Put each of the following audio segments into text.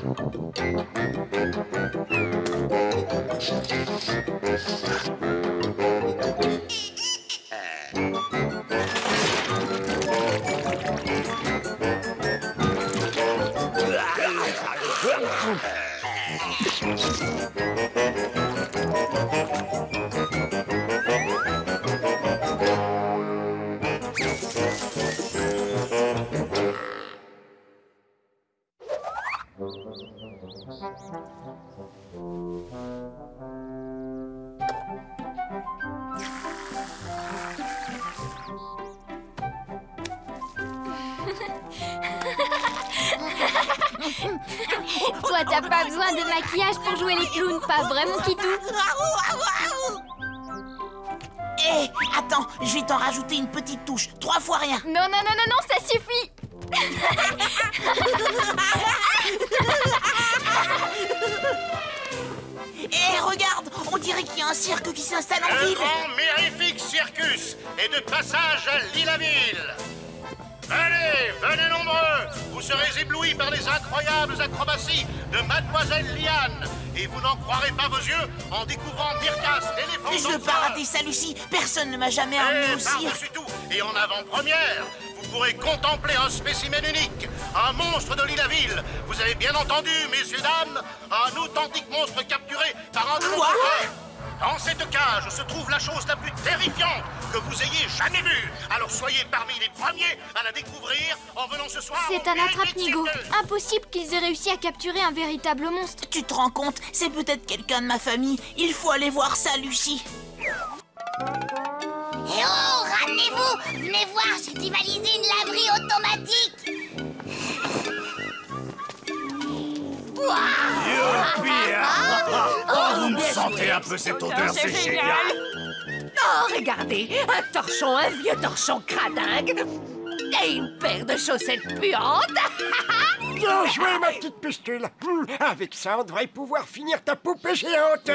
Toi, t'as pas besoin de maquillage pour jouer les clowns, pas vrai, mon Kitou? Hé, attends, je vais t'en rajouter une petite touche. 3 fois rien. Non, non, non, non, non, ça suffit. Hé, regarde, on dirait qu'il y a un cirque qui s'installe en ville. Le grand mirifique circus est de passage à Lillaville. Allez, venez nombreux. Vous serez éblouis par les incroyables acrobaties de Mademoiselle Liane. Et vous n'en croirez pas vos yeux en découvrant Mirkas, l'éléphant Je veux pas rater ça, Lucie. Personne ne m'a jamais emmené au cirque. par-dessus tout, et en avant-première, vous pourrez contempler un spécimen unique, un monstre de Lillaville. Vous avez bien entendu, messieurs, dames, un authentique monstre capturé par un Quoi? Dans cette cage se trouve la chose la plus terrifiante que vous ayez jamais vue. Alors soyez parmi les premiers à la découvrir en venant ce soir. C'est un attrape-nigo. Impossible qu'ils aient réussi à capturer un véritable monstre. Tu te rends compte? C'est peut-être quelqu'un de ma famille. Il faut aller voir ça, Lucie. Eh oh, ramenez-vous! Venez voir, j'ai dévalisé une laverie automatique! Vous me sentez un peu cette odeur, c'est génial. Oh, regardez, un torchon, un vieux torchon cradingue et une paire de chaussettes puantes. Bien joué, ma petite pustule. Avec ça, on devrait pouvoir finir ta poupée géante.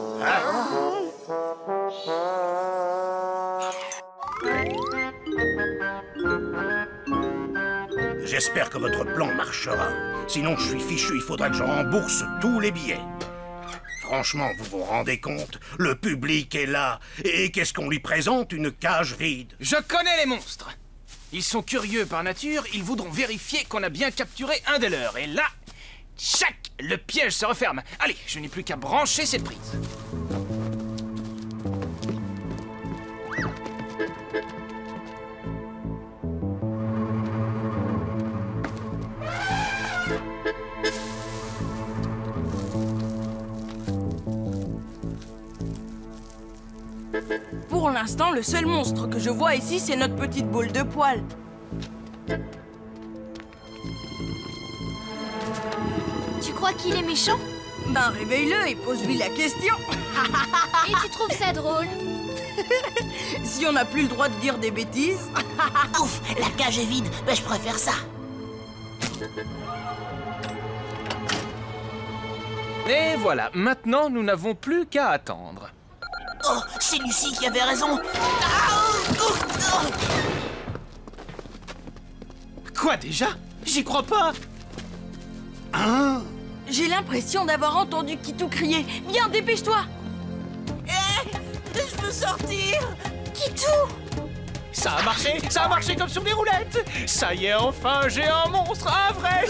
J'espère que votre plan marchera. Sinon, je suis fichu, il faudra que je rembourse tous les billets. Franchement, vous vous rendez compte? Le public est là. Et qu'est-ce qu'on lui présente? Une cage vide. Je connais les monstres. Ils sont curieux par nature, ils voudront vérifier qu'on a bien capturé un des leurs. Et là, tchac, le piège se referme. Allez, je n'ai plus qu'à brancher cette prise. Pour l'instant, le seul monstre que je vois ici, c'est notre petite boule de poil. Tu crois qu'il est méchant? Ben, réveille-le et pose-lui la question. Et tu trouves ça drôle? Si on n'a plus le droit de dire des bêtises. Ouf, la cage est vide. Ben, je préfère ça. Et voilà, maintenant nous n'avons plus qu'à attendre. Oh, c'est Lucie qui avait raison. Quoi déjà? J'y crois pas. Hein? J'ai l'impression d'avoir entendu Kitou crier. Viens, dépêche-toi. Je veux sortir. Kitou! Ça a marché comme sur des roulettes. Ça y est, enfin, j'ai un monstre, un vrai.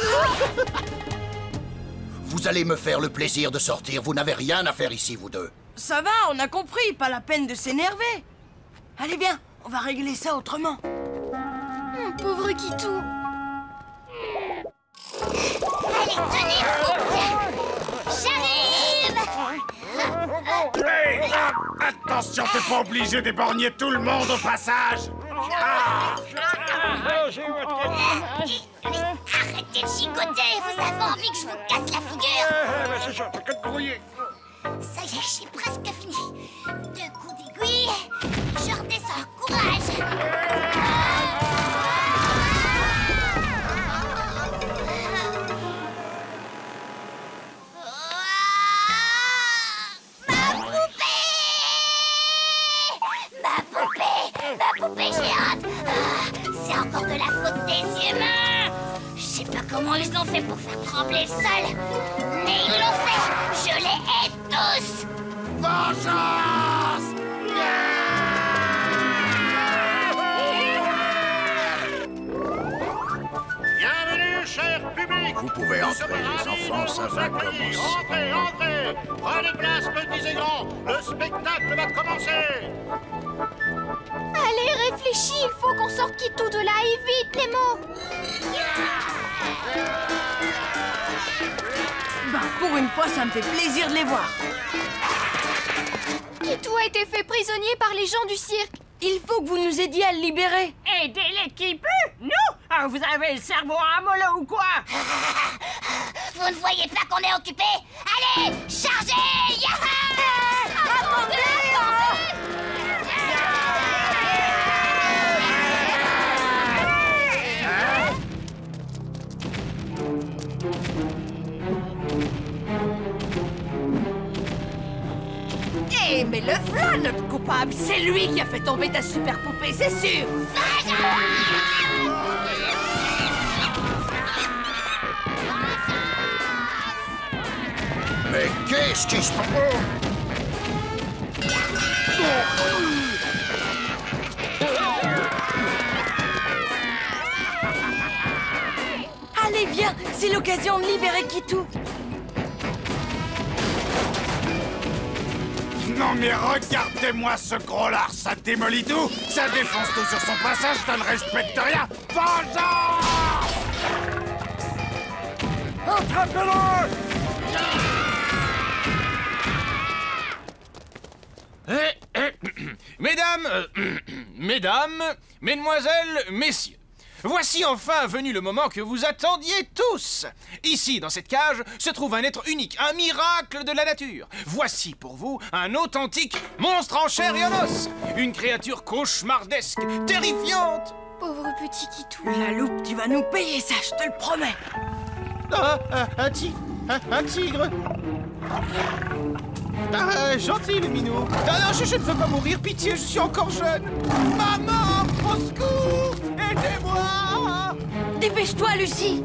Vous allez me faire le plaisir de sortir. Vous n'avez rien à faire ici, vous deux. Ça va, on a compris, pas la peine de s'énerver. Allez bien, on va régler ça autrement. Mon pauvre Kitou. Allez, tenez-vous! J'arrive! Hey, attention, t'es pas obligé d'épargner tout le monde au passage. Mais arrêtez de chicoter! Vous avez envie que je vous casse la figure! C'est ça, t'as qu'à te brouiller. Ça y est, j'ai presque fini. 2 coups d'aiguille, je redescends. Courage! Ma poupée géante! C'est encore de la faute des humains! Je sais pas comment ils ont fait pour faire trembler le sol. Mais ils l'ont fait. Je les hais tous. Vengeance! Bienvenue, cher public! Vous pouvez entrer, les enfants, ça va commencer. Entrez, entrez! Prenez place, petits et grands! Le spectacle va commencer! Allez, réfléchis, il faut qu'on sorte Kitou de là et vite, Nemo. Bah, pour une fois, ça me fait plaisir de les voir. Kitou a été fait prisonnier par les gens du cirque. Il faut que vous nous aidiez à le libérer. Aider l'équipe? Nous? Ah, vous avez le cerveau à mollo ou quoi? Vous ne voyez pas qu'on est occupé? Allez, chargez! Eh, mais le v'là, notre coupable! C'est lui qui a fait tomber ta super poupée, c'est sûr! Mais qu'est-ce qui se passe? Allez, viens, c'est l'occasion de libérer Kitou. Non mais regardez-moi ce gros lard, ça démolit tout, ça défonce tout sur son passage, ça ne respecte rien. Vengeance! Attrapez-le! Mesdames, mesdemoiselles, messieurs, voici enfin venu le moment que vous attendiez tous. Ici, dans cette cage, se trouve un être unique, un miracle de la nature. Voici pour vous un authentique monstre en chair et en os. Une créature cauchemardesque, terrifiante. Pauvre petit Kitou. La loupe, tu vas nous payer ça, je te le promets. Un tigre. Gentil, le minou. Non, je ne veux pas mourir, pitié, je suis encore jeune. Maman, au secours, aidez-moi. Dépêche-toi, Lucie.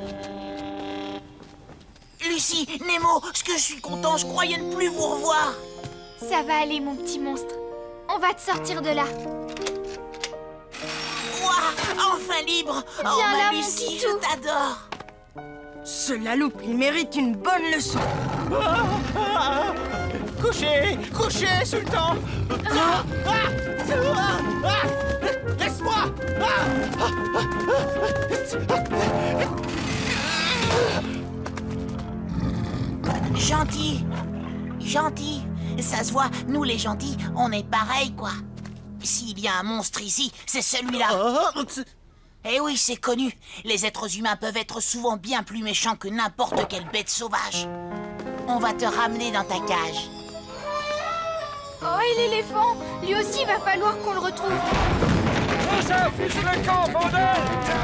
Lucie, Nemo, ce que je suis content, je croyais ne plus vous revoir. Ça va aller, mon petit monstre. On va te sortir de là. Ouah, enfin libre. Oh, Viens ma là, mon Lucie, Kitou. je t'adore. Ce loupe, il mérite une bonne leçon. Couchez, Sultan. Laisse-moi. Gentil. Ça se voit, nous les gentils, on est pareil, quoi. S'il y a un monstre ici, c'est celui-là. Eh oui, c'est connu. Les êtres humains peuvent être souvent bien plus méchants que n'importe quelle bête sauvage. On va te ramener dans ta cage. Oh, et l'éléphant? Lui aussi, va falloir qu'on le retrouve. Vous affiche le camp, bordel!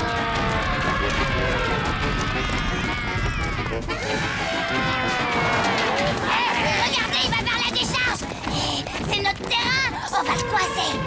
Regardez, il va vers la décharge. C'est notre terrain. On va le coincer.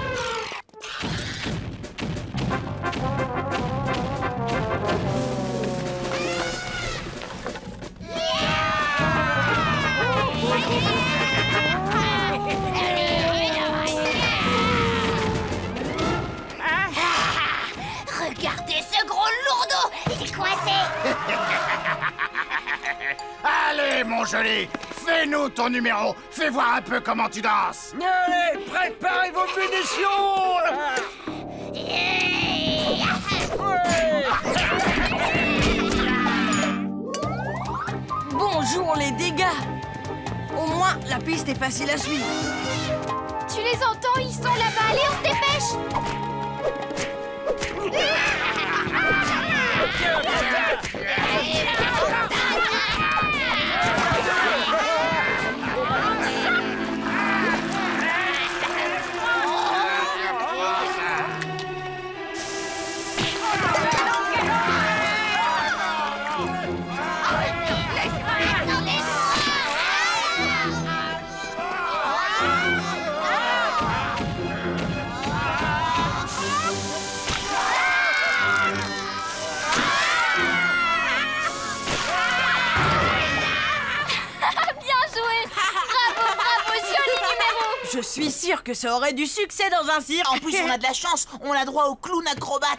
Regardez ce gros lourdeau. Il est coincé. Allez, mon joli, fais-nous ton numéro, fais voir un peu comment tu danses. Allez, préparez vos munitions! Bonjour les dégâts. Au moins, la piste est facile à suivre. Tu les entends? Ils sont là-bas. Allez, on se dépêche. suis sûre que ça aurait du succès dans un cirque. En plus, on a de la chance, on a droit au clown acrobate.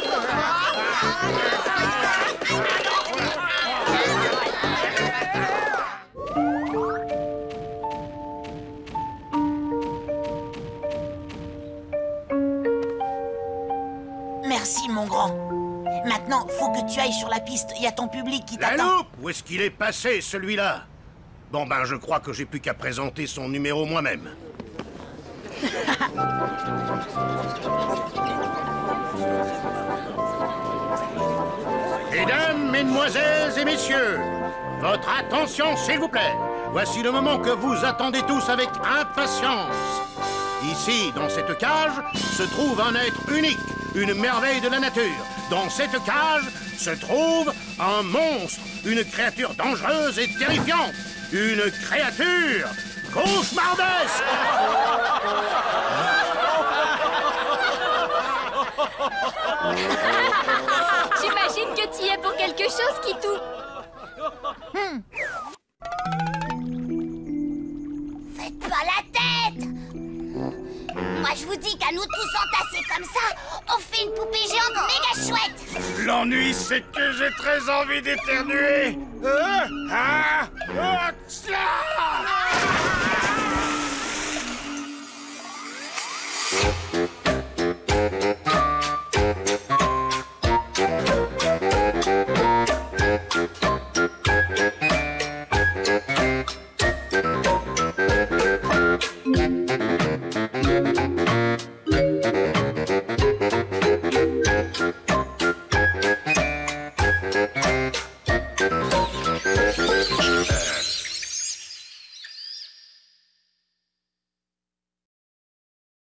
Merci, mon grand. Maintenant, faut que tu ailles sur la piste. Il y a ton public qui La t'attend. loupe! Où est-ce qu'il est passé, celui-là? Bon, ben, je crois que j'ai plus qu'à présenter son numéro moi-même. Mesdames, mesdemoiselles et messieurs, votre attention, s'il vous plaît. Voici le moment que vous attendez tous avec impatience. Ici, dans cette cage, se trouve un être unique, une merveille de la nature. Dans cette cage se trouve un monstre, une créature dangereuse et terrifiante, une créature cauchemardesque. J'imagine que tu y es pour quelque chose, Kitou. Faites pas la tête! Moi, je vous dis qu'à nous tous entassés comme ça, on fait une poupée géante méga chouette! L'ennui, c'est que j'ai très envie d'éternuer.